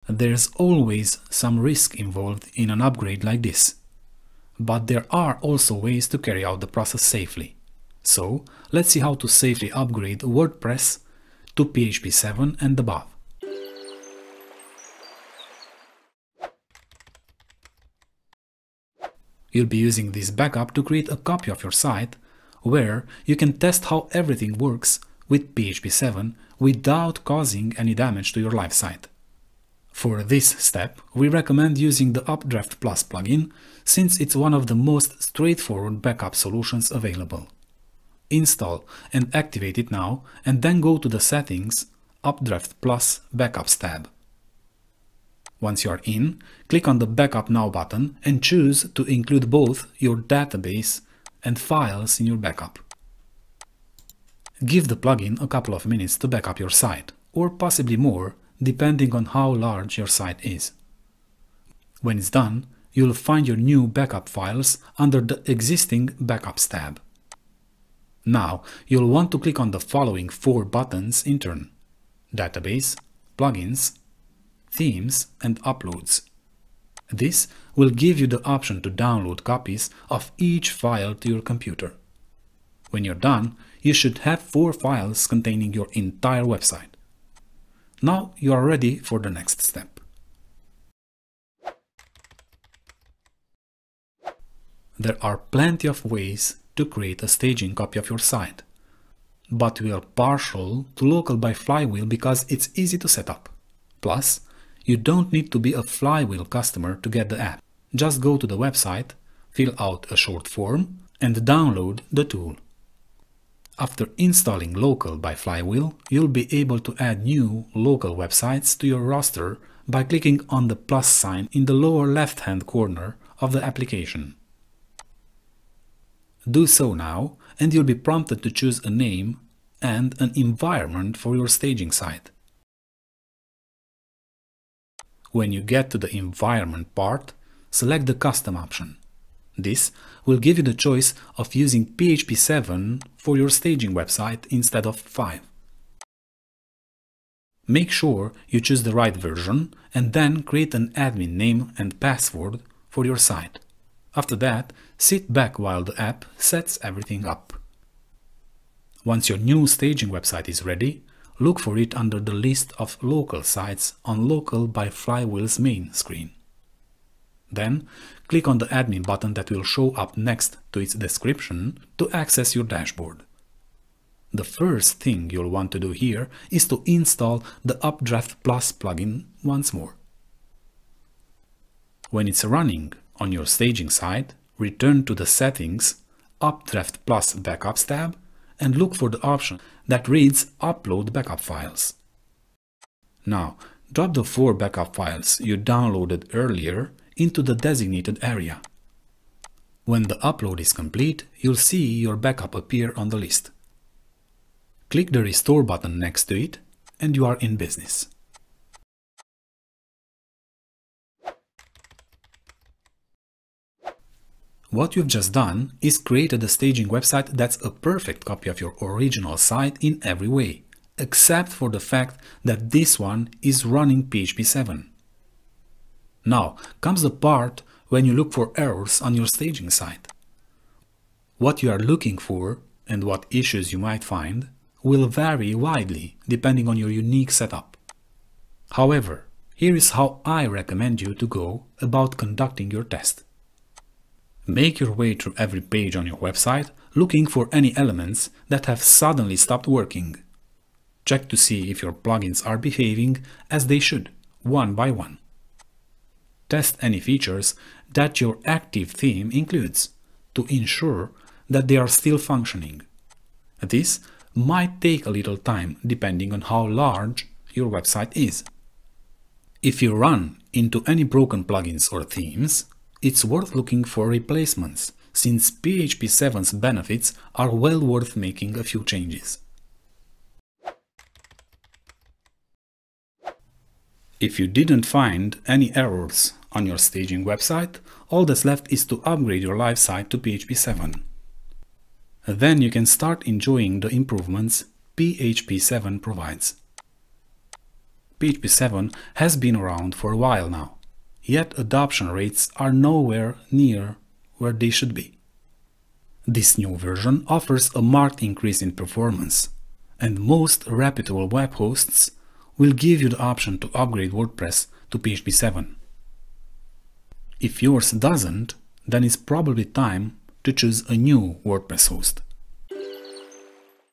There's always some risk involved in an upgrade like this, but there are also ways to carry out the process safely. So let's see how to safely upgrade WordPress to PHP 7 and above. You'll be using this backup to create a copy of your site where you can test how everything works with PHP 7 without causing any damage to your live site. For this step, we recommend using the Updraft Plus plugin since it's one of the most straightforward backup solutions available. Install and activate it now and then go to the Settings, Updraft Plus Backups tab. Once you are in, click on the Backup Now button and choose to include both your database and files in your backup. Give the plugin a couple of minutes to back up your site, or possibly more, depending on how large your site is. When it's done, you'll find your new backup files under the existing Backups tab. Now, you'll want to click on the following 4 buttons in turn: Database, Plugins, Themes and Uploads. This will give you the option to download copies of each file to your computer. When you're done, you should have 4 files containing your entire website. Now you are ready for the next step. There are plenty of ways to create a staging copy of your site, but we are partial to local by Flywheel because it's easy to set up. Plus, you don't need to be a Flywheel customer to get the app. Just go to the website, fill out a short form, and download the tool. After installing Local by Flywheel, you'll be able to add new local websites to your roster by clicking on the plus sign in the lower left-hand corner of the application. Do so now, and you'll be prompted to choose a name and an environment for your staging site. When you get to the environment part, select the custom option. This will give you the choice of using PHP 7 for your staging website instead of 5. Make sure you choose the right version and then create an admin name and password for your site. After that, sit back while the app sets everything up. Once your new staging website is ready, look for it under the list of local sites on Local by Flywheel's main screen. Then, click on the admin button that will show up next to its description to access your dashboard. The first thing you'll want to do here is to install the Updraft Plus plugin once more. When it's running on your staging site, return to the Settings, Updraft Plus Backups tab and look for the option that reads Upload Backup Files. Now, drop the 4 backup files you downloaded earlier into the designated area. When the upload is complete, you'll see your backup appear on the list. Click the Restore button next to it, and you are in business. What you've just done is created a staging website that's a perfect copy of your original site in every way, except for the fact that this one is running PHP 7. Now comes the part when you look for errors on your staging site. What you are looking for and what issues you might find will vary widely depending on your unique setup. However, here is how I recommend you to go about conducting your test. Make your way through every page on your website looking for any elements that have suddenly stopped working. Check to see if your plugins are behaving as they should, one by one. Test any features that your active theme includes to ensure that they are still functioning. This might take a little time depending on how large your website is. If you run into any broken plugins or themes, it's worth looking for replacements, since PHP 7's benefits are well worth making a few changes. If you didn't find any errors on your staging website, all that's left is to upgrade your live site to PHP 7. Then you can start enjoying the improvements PHP 7 provides. PHP 7 has been around for a while now, yet adoption rates are nowhere near where they should be. This new version offers a marked increase in performance, and most reputable web hosts will give you the option to upgrade WordPress to PHP 7. If yours doesn't, then it's probably time to choose a new WordPress host.